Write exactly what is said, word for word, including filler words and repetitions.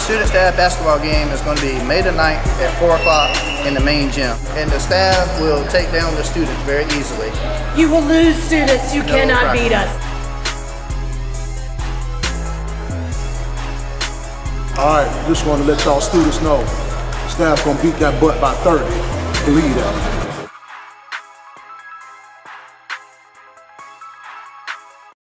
student-staff basketball game is going to be May the ninth at four o'clock in the main gym. And the staff will take down the students very easily. You will lose, students. You No cannot problem. beat us. All right, just want to let y'all students know, staff gonna beat that butt by thirty. Believe that.